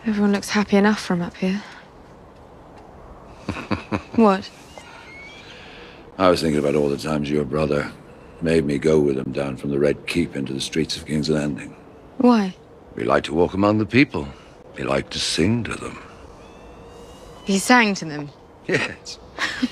Everyone looks happy enough from up here. What? I was thinking about all the times your brother made me go with him down from the Red Keep into the streets of King's Landing. Why? We like to walk among the people. We like to sing to them. He sang to them? Yes.